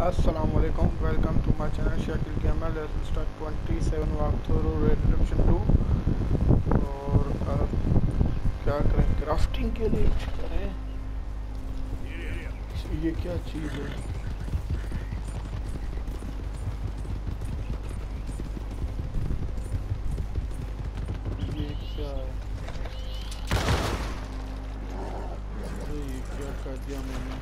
Assalamualaikum, welcome to my channel Shakil Gamer. Let's start 27 walkthrough Red Dead Redemption 2 और क्या करें, crafting के लिए कुछ करें। ये क्या चीज़ है? ये क्या है? तो ये क्या कर दिया मैंने?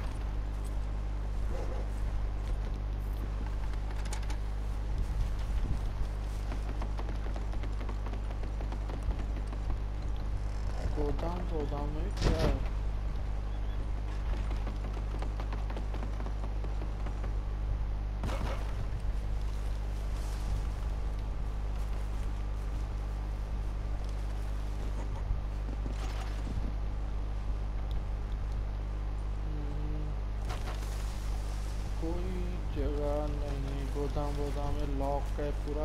गोदाम में क्या है? कोई जगह नहीं। गोदाम में लॉक है पूरा।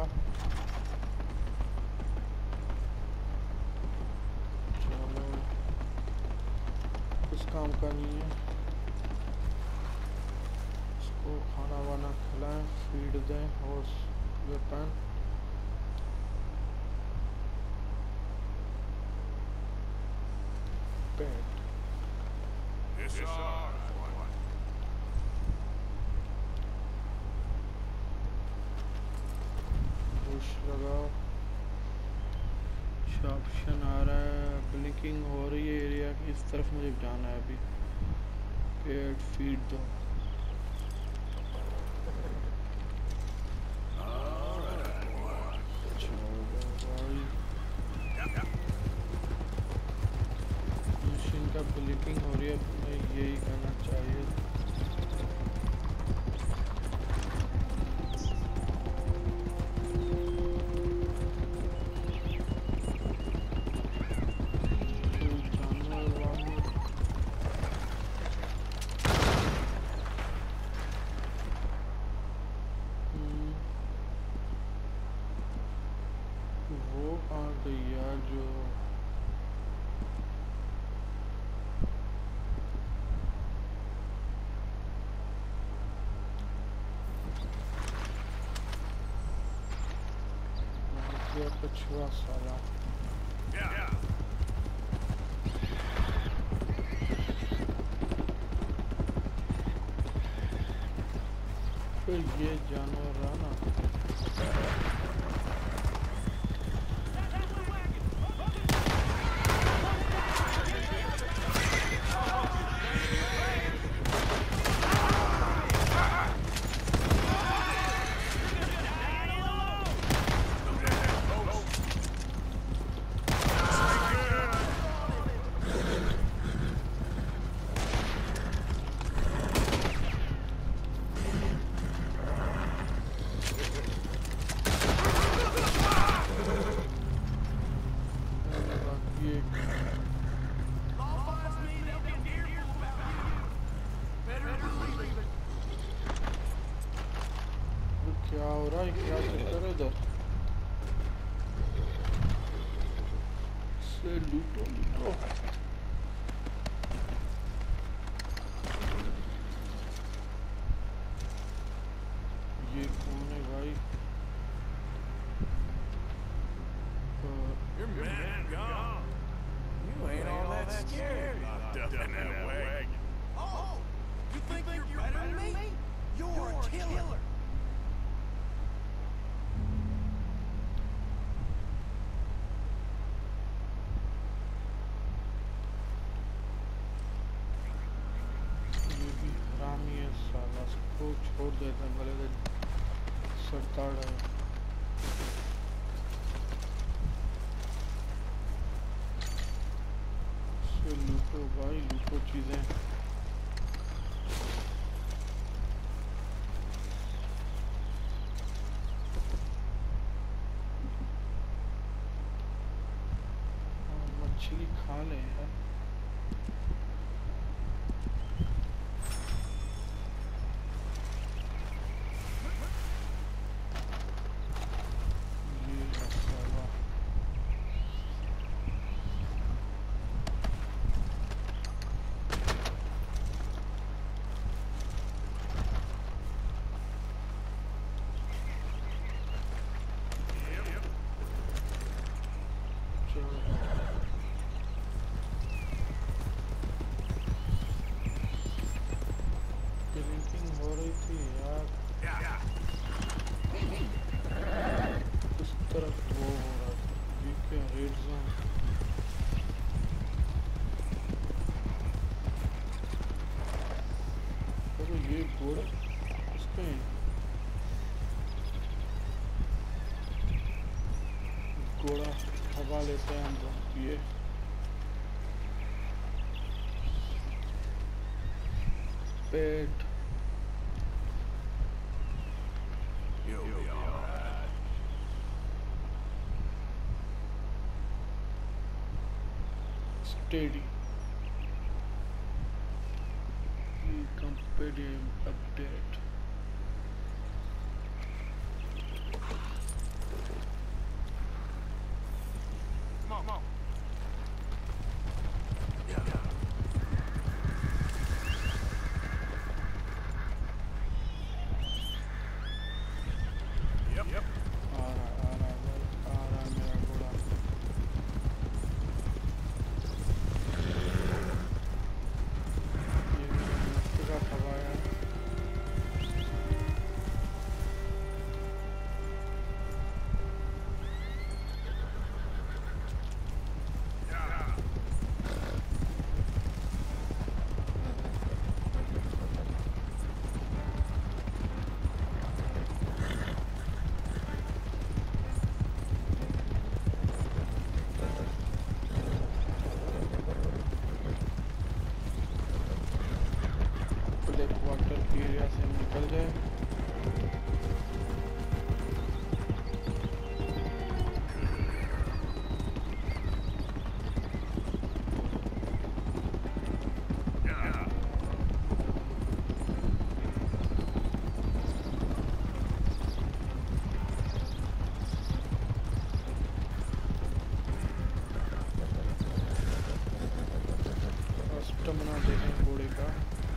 चलो कुछ काम का नहीं है। इसको खाना वाना खिलाएं, फीड दें और वेपन। पेट बुश लगाओ। ऑप्शन आ रहा है, ब्लिंकिंग हो रही है एरिया की। इस तरफ मुझे जाना है अभी। पेट फीड दो। मशीन का ब्लिंकिंग हो रही है, मैं यही करना चाहिए। वो आ गई यार, जो कछुआ साला। फिर ये जानवर रहा ना। क्या हो रहा है? क्या चक्कर है इधर? से लूटो। ये कौन है भाई? Your man gone. You ain't all that scared. Locked up in that wagon. Oh, you think you're better than me? You're a killer. ये भी हरामी है साला। सबको छोड़ देता है, भले सरताड़ है। लूटो भाई, लूटो चीजें। मछली खा ले यार। ब्लिंकिंग हो रही थी यार, उस तरफ वो हो रहा था। ये क्या रेड जोन? तो ये घोड़ा उस पे घोड़ा हवा लेते हैं हम लोग। ये pet You'll be all right. Steady companion update. Come on. Yep. आ रहा भाई, आ रहा मेरा घोड़ा। ये मस्त का हवा है। ब्लैक वाटर एरिया से निकल जाए। स्टेमिना देखें घोड़े का।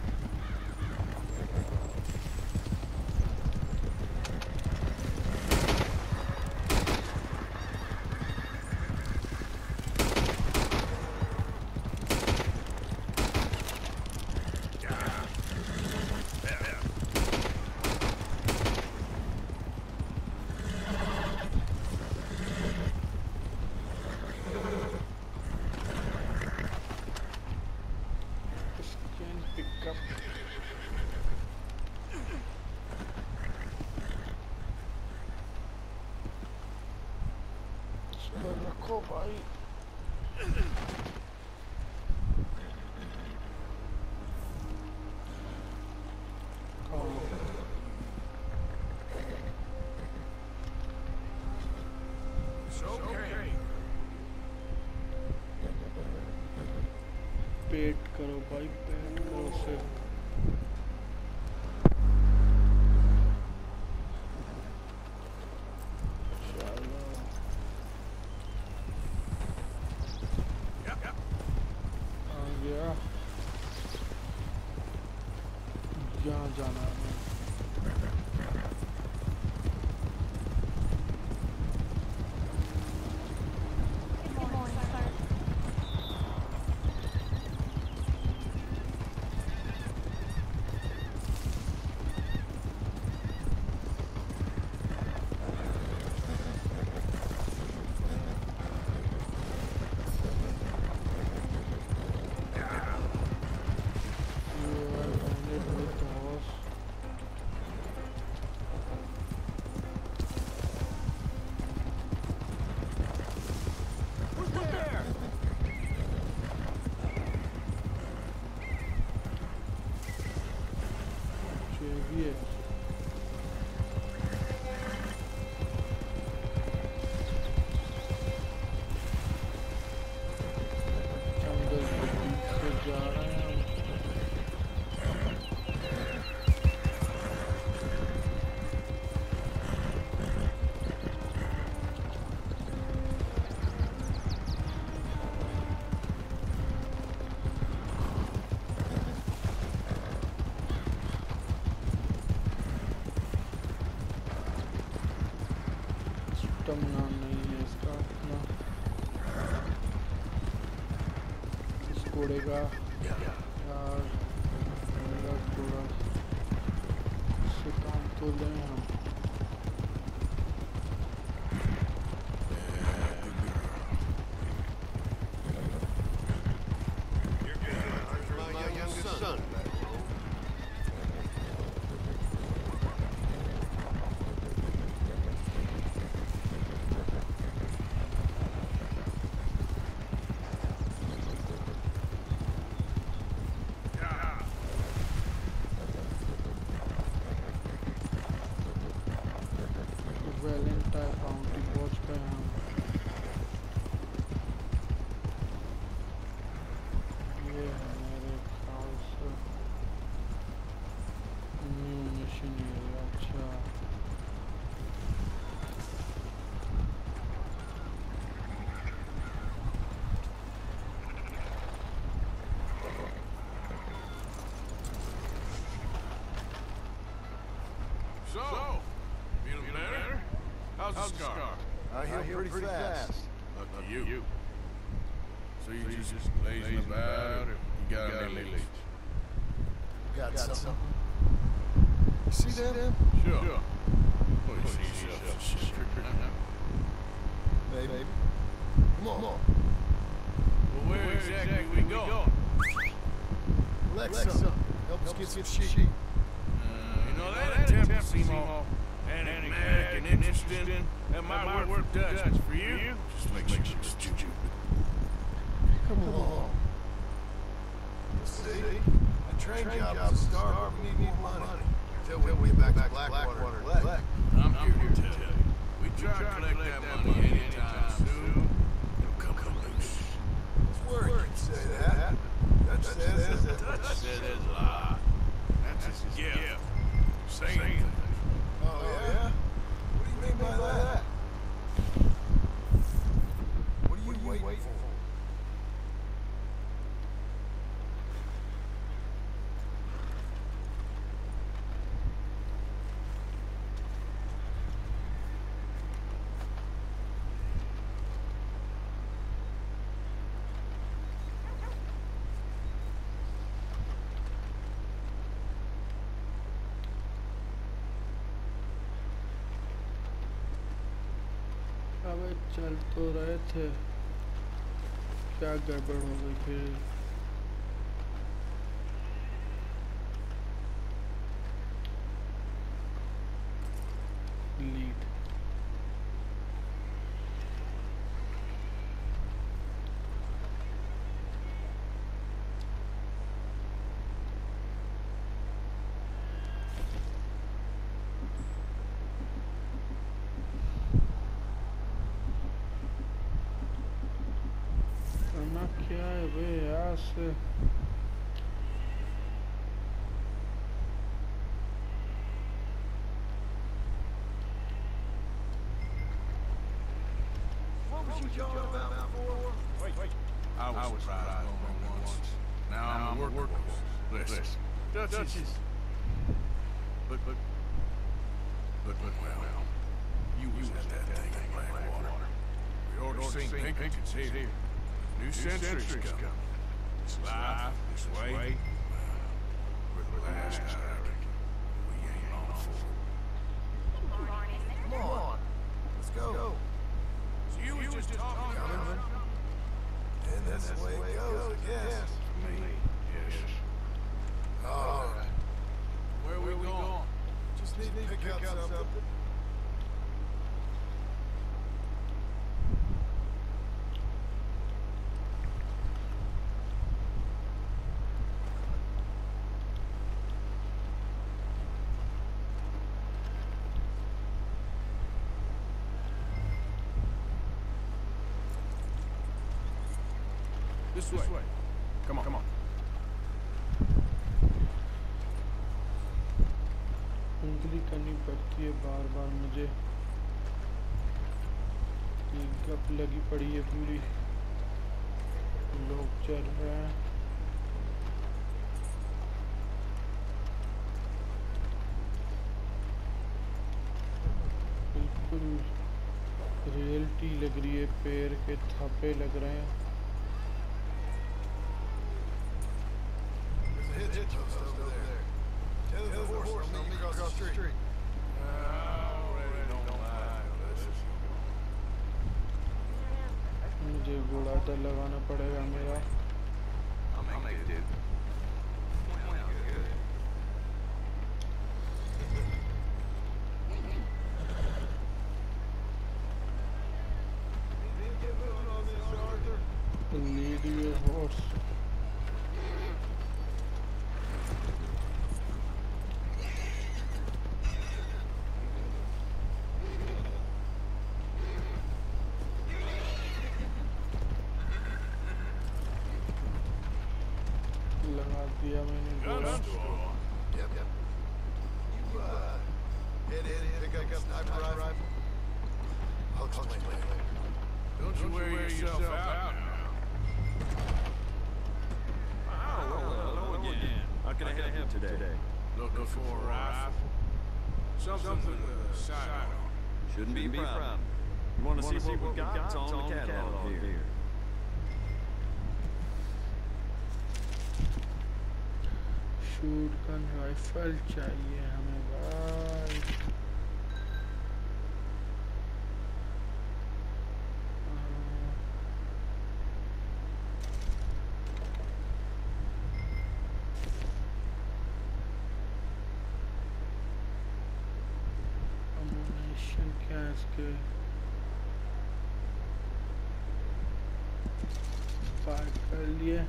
Scan pickup। इस पर रखो भाई। It's okay. पेट करो भाई, पेट करो उसे। चलो Yep. आ गया। यहाँ जाना है हमें। Good morning, sir. You are landed with the horse। Who's there? चाहिए जंगल के बीच से जा रहे हैं हम। स्टेमिना नहीं है इसका अपना। इस घोड़े का यार, मेरा घोड़ा खोले हम। वैलेंटाइन काउंटी पहुंच गए हम। ये है मेरे ख्याल से न्यू मिशन एरिया। अच्छा So, feeling better? How's the scar? I heal pretty fast. Up to you. So you just lazing about, or you got any leads? Got something. You see them? Sure. Well, you see yourself as shit. Baby. Come on. Well, where exactly we going? Alexa, help us get some sheep. You know, that attempt seemed all enigmatic and interesting. That might work for Dutch, but for you, just make sure it's stupid. Come on. See? A train job's a start, but we need more money. Until we get back to Blackwater. I'm here to tell you. We try to collect that money anytime soon. It'll come loose. It's word you can say that. Dutch says that. Dutch said it's a lie. That's his gift. Saying things. Oh, yeah? What do you mean by that? What are you waiting for? अबे चल तो रहे थे, क्या गड़बड़ हो गई फिर? लीड क्या है बे यार से? What was you talking about before? Wait. I was right once. Now I'm a workhorse. Listen. Dutch's. But, well, you was at that thing in Blackwater. We ought to sing Pinkerton's here. New century's coming. This life, this way, for the last time, I reckon. We ain't long for. Come on. Let's go. So you was just talking about And that's the way it goes, I guess. me? Yes. All right. Where we going? Just need to pick out something. This way. Come on. उंगली करनी पड़ती है बार बार मुझे। ये गप लगी पड़ी है पूरी। लोग चल रहे हैं। बिल्कुल रियलिटी लग रही है, पैर के थप्पे लग रहे हैं। There's a hitch post over there. Tell the horse to meet me across the street. मुझे घोड़ा तो लगाना पड़ेगा मेरा। I'll make do. Lead your horse. लगा दिया मैंने घोड़ा। Yep. You, pick up sniper rifle. I'll explain later. Don't you wear yourself out now. Hello again. How can I help you today? Looking for a rifle? Something with a sight on it. Shouldn't be a problem. You want to see what we got? It's on the catalog here. Shotgun rifle चाहिए हमें भाई। Ammunition क्या है इसके? Fire कर लिए।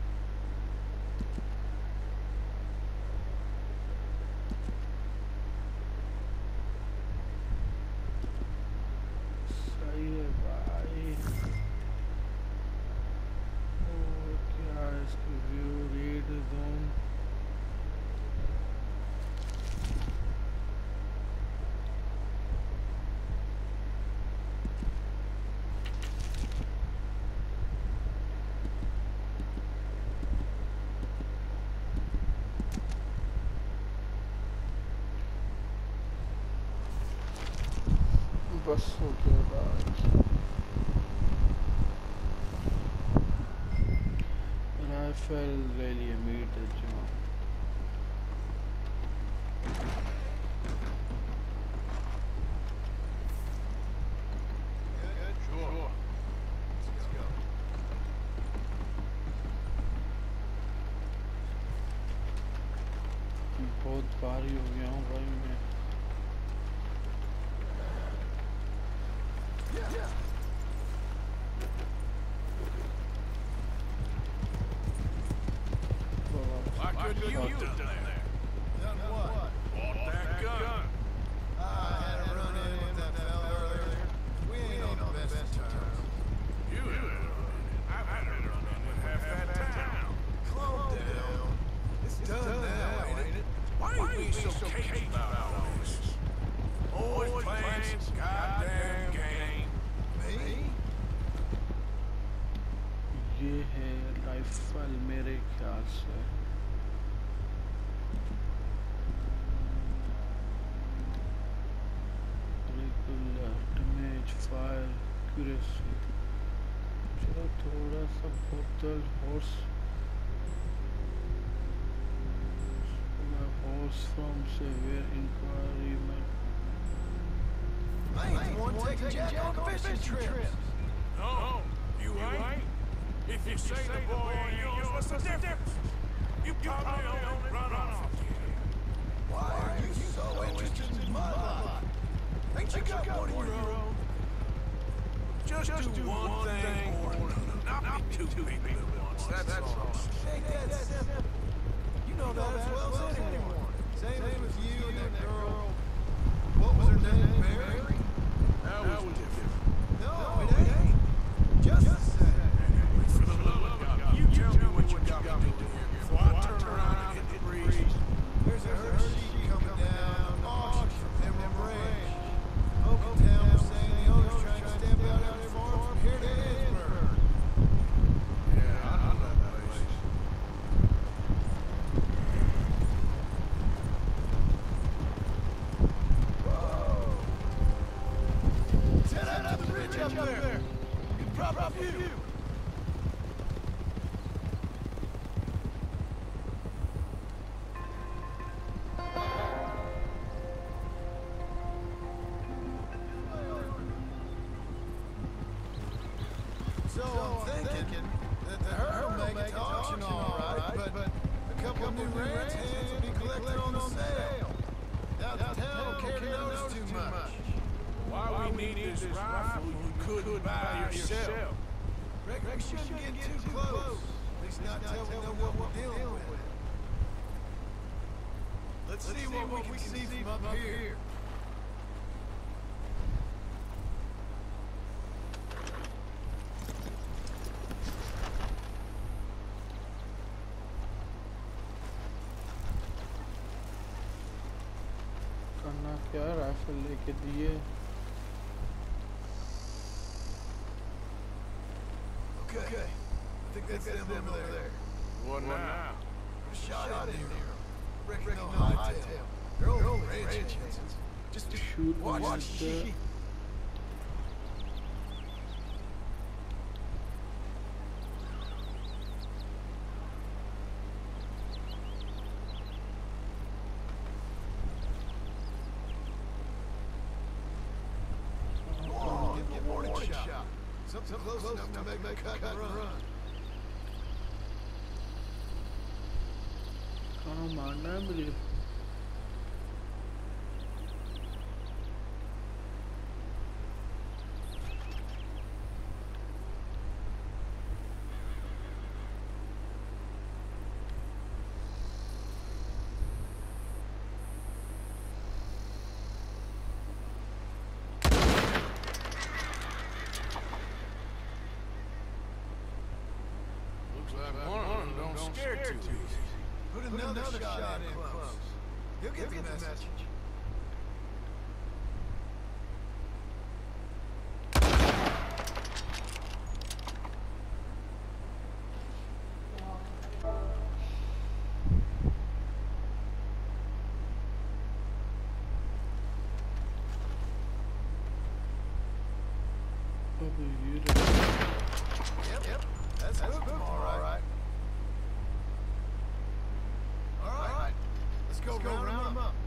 बस हो गया भाई। राइफल ले लिए मीटर जो Sure. Let's go. बहुत भारी हो गया हूँ भाई मैं। What could you have done there? Done what? Bought that gun. I had a run-in with that fella earlier. We ain't on the best of terms. You had a run-in. I've had a run-in with half that town. Calm down. It's done now, ain't it? Why are you being so cagey about all this? Always playing some goddamn game. Me? ये है rifle मेरे ख्याल से। Regular damage fire accuracy. चलो थोड़ा सा बोतल horse from saviour enquiry में। I ain't the one taking Jack on fishing trips. No, you ain't. If you say the boy ain't yours, what's the difference? You probably only run off again. Why are you so interested in my life? Ain't you got one of your own? Just do one thing or another. Not be two people at once. That's all. Ain't that simple? You know that as well as anyone. Same with you and that girl. What was her name? Mary? That was different. No, it ain't. Just the same. For the love of God, you tell me what you got me doing here before I turn around and hit the breeze. There's a herd sheep coming down auction from Emerald Ranch. Oaktown was saying the owner's trying to stamp out their farm from here to Edinburgh. Yeah, I know that place. Set up the bridge up there. Good proper view. So, this rifle you couldn't buy yourself. Reckon we shouldn't get too close. At least not till we know what we're dealing with. Let's see what we can see from up here. करना क्या rifle लेके दिए Okay. I think that's them over there. What now? Shot in there. Reckon no hightail. They're only ranch hands. Just shoot watch one the at the sheep. Get warning shot. Something close enough to make cut and run. कहाँ मारना है मुझे Looks like one of them don't scare too easy. Put another shot in close. He'll get the message. अबे ये Yep. That's good. All right. All right. Let's go round them up.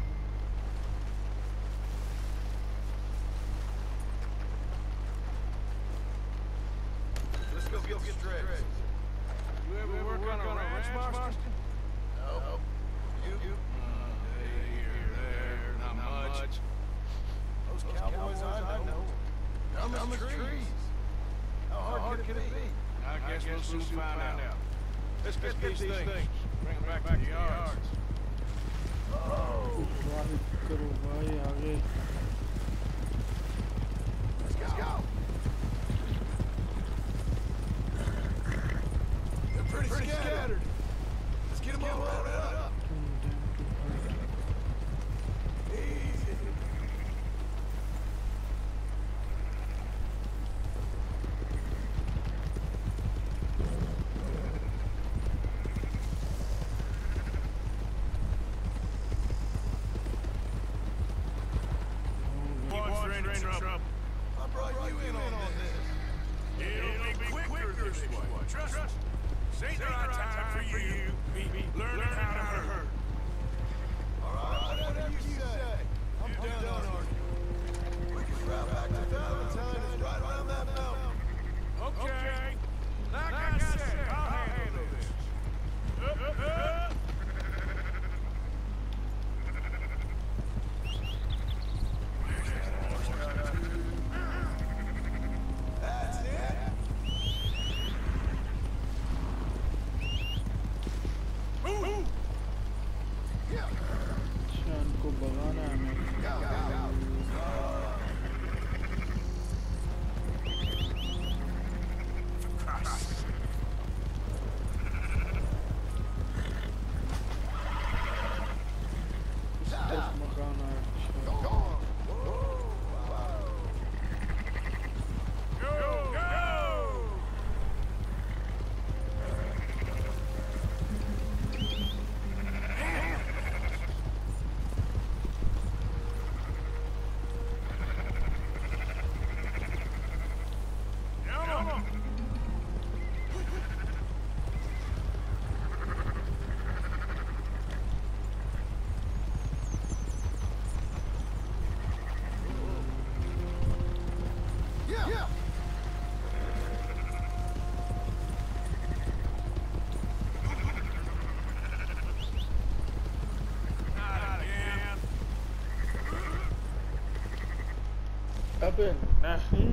Let's go get stretched. You ever work on a ranch, Marston? No. You? There, not much. Those cowboys I know. Dumb as trees. How hard could it be? I guess we'll soon find out. Let's get these things. Bring them back to the yards. वाहिद करो भाई आगे Let's go. They're pretty scattered. Let's get them all loaded up. Easy. Boys are in trouble. I brought you in on this. It'll be quicker this way. Trust me. This ain't the right time for you to be learning how to hurt. All right, whatever you say. I'm done arguing. We can route back to Valentine. It's right around that mountain. Okay. Like I said, I'll handle this. That's it. Move! Yeah. शान को भगाना है हमें इस तरफ मकान है अच्छा Go! Come on! अबे नहीं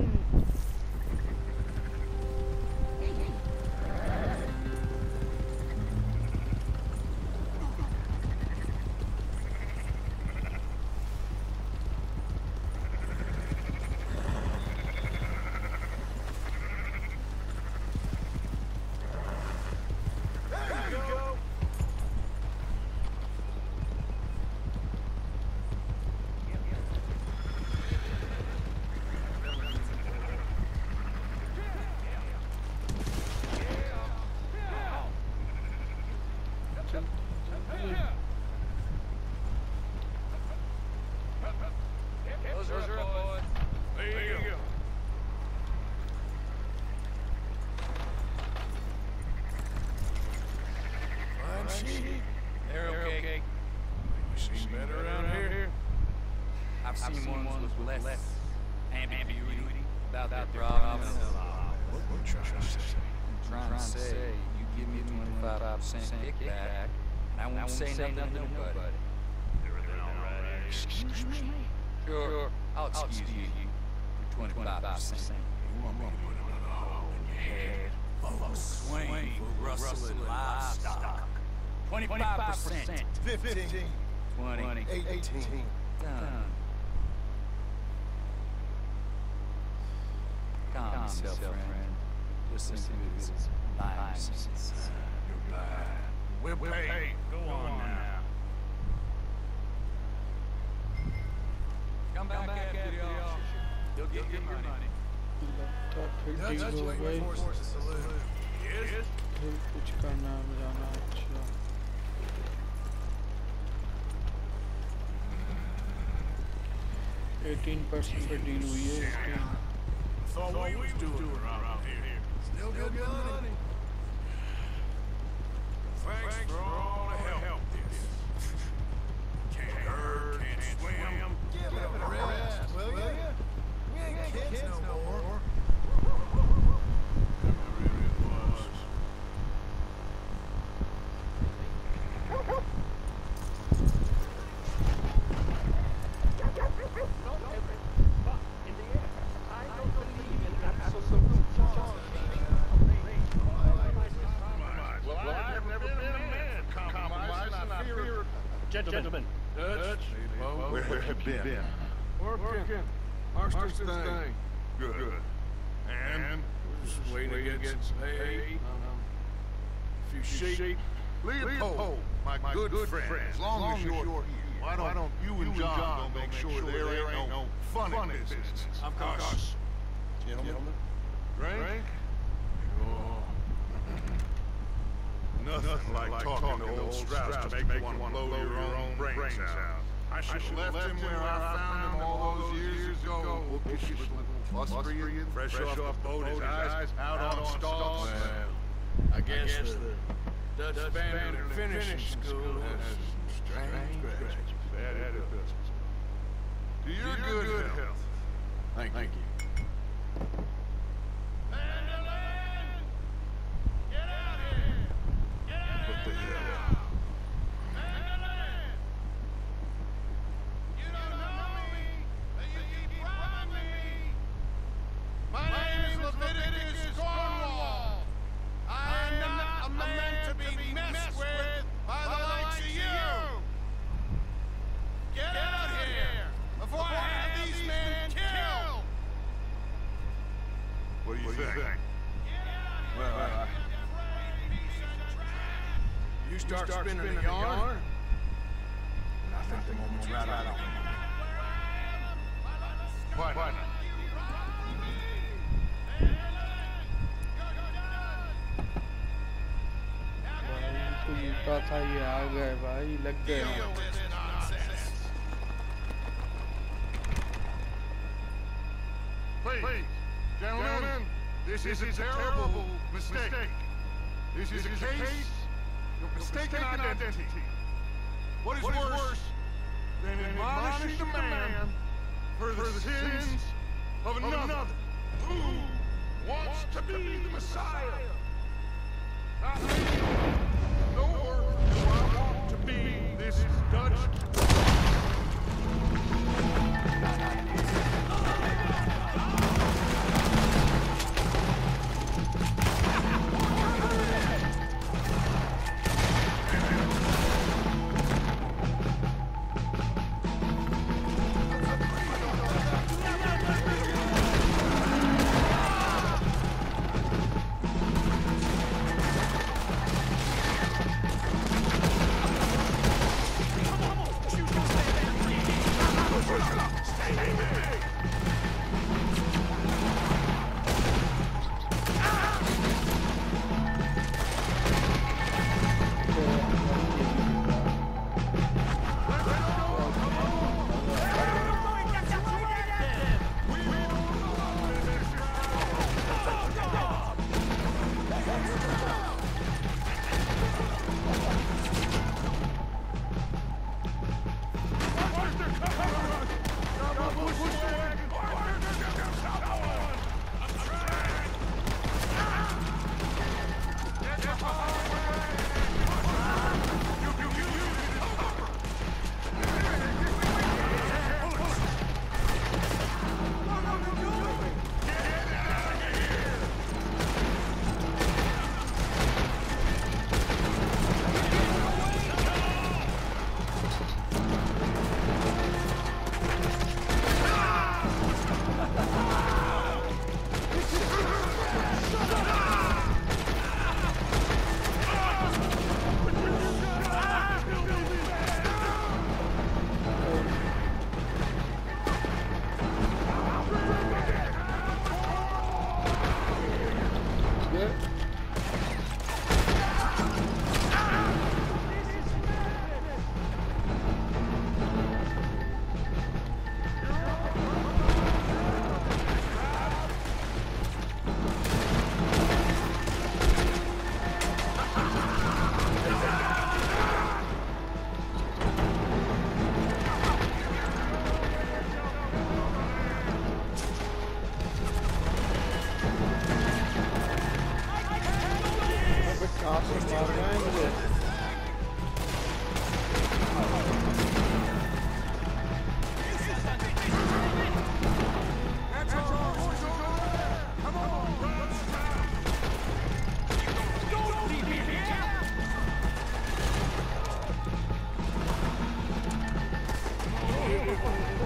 Those are up, boys. There you go. Fine sheep. They're okay. You seen better around here? I've seen ones with less ambiguity about their problems. What you trying to say? I'm trying to say, you give me 25% kickback, and I won't say nothing to nobody. Everything all right? Excuse me? Sure, I'll excuse you for 25%. You want me to put another hole in your head? Oh, swing for rustling livestock. 25%. 15. 20. 18. Done. Calm yourself, friend. Listen to this lives. Goodbye. We'll pay. Go on now. Come back after the auction. You'll get your money. लगता फिर Dutch deal हो waiting गई for us to salute. Yes? फिर कुछ करना है जाना अच्छा 18% पे डील हुई है इसकी Thought we was doing around here. Still good money. Thanks for all the help this. Can't hurt, can't swim. Give it a rest, will ya? We ain't kids no more. Really was. Well, I've never been a man for compromise, and I fear... Gentlemen, Dutch, where have you been? working. Marston's thing. Good. And just waiting to get some hay. A few sheep. Leopold, my good friend, as long as you're here, why don't you and John go make sure there ain't no funny business? Of course. Gentlemen, Drink? nothing like talking to old Strauss to make you want to blow your own brains out. I should have left him where I found him all those years ago. Bookish little flustery, fresh off boat, his eyes out on stalls. Well, I guess the Dutch Bandit finishing school has some strange graduates. Bad it does. To your good health. Thank you. What the hell? My name is Leviticus Cornwall. I am not a man to be messed with by the likes of you. Get out here before I have these men killed. What do you think? Well, you start spinning the yarn, and I think the moment's right out. Why not? भाई तो लूटा था ये आ गए भाई लग गए Deal with this nonsense. Please, gentlemen, this is a terrible mistake. This is a case of mistaken identity. What is worse than admonishing the man for the sins of another who wants to be the Messiah? Not me, nor do I want to be this Dutch.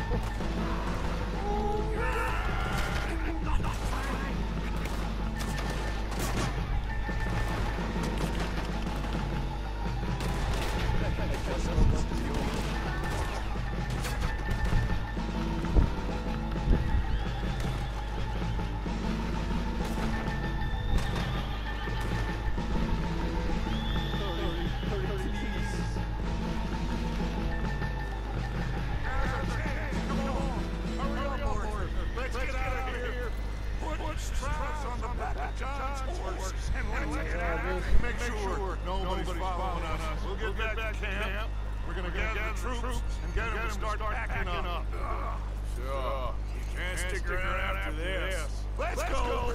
Make sure nobody's following us. We'll get back to camp. We're gonna gather the troops and get them to start packing up. Sure. You can't stick around after this. Let's go!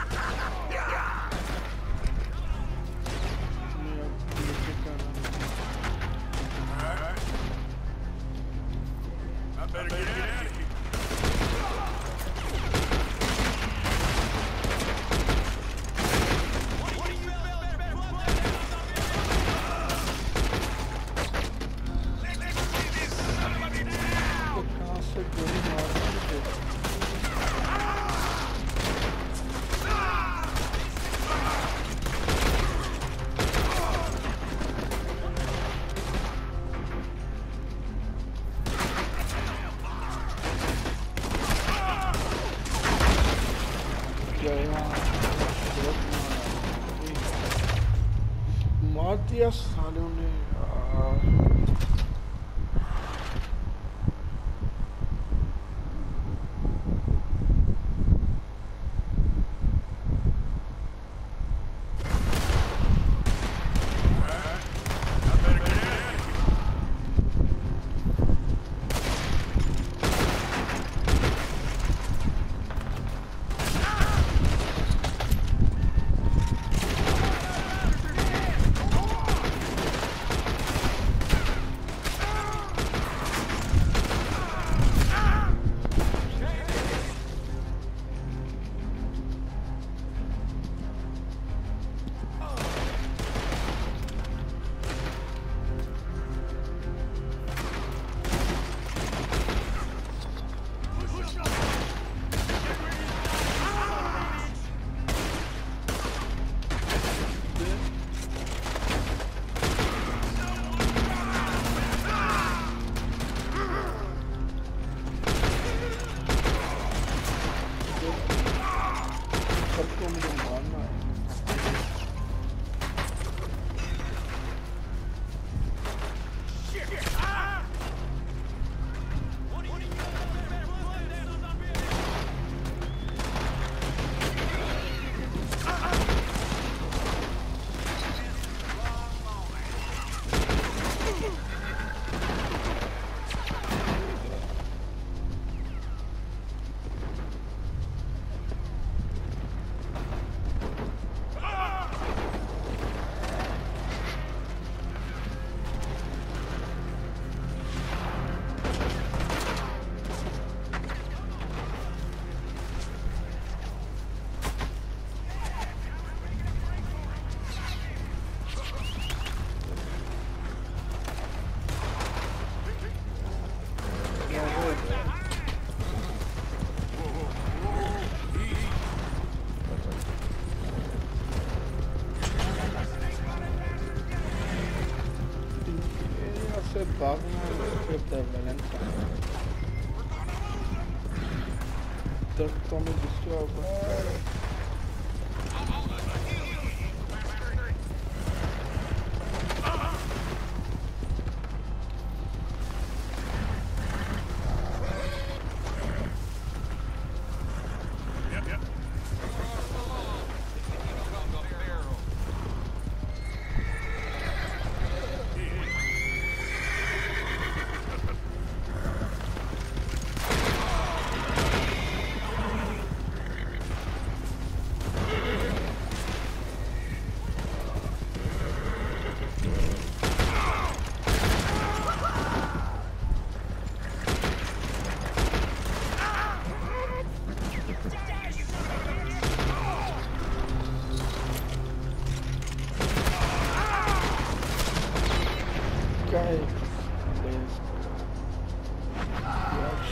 Alright. I better get out of here. मार दिया सालों ने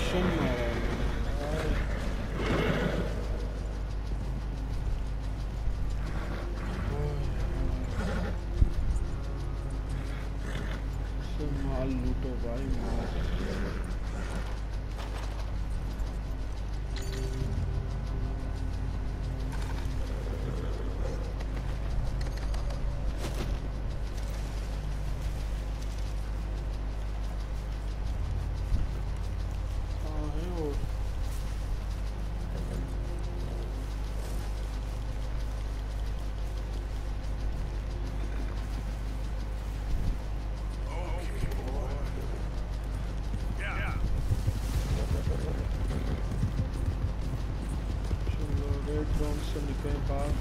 mission मारा माल लूटो भाई माल। से निकले बाहर।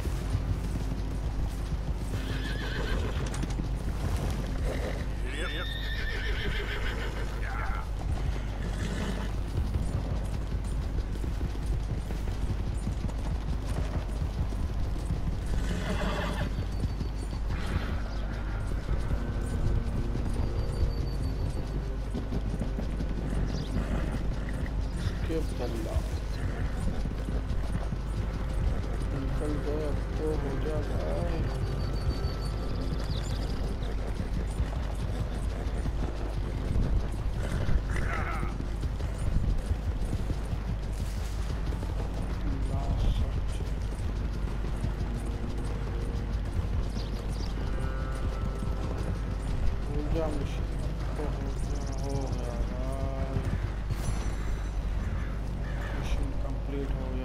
मिशन कंप्लीट हो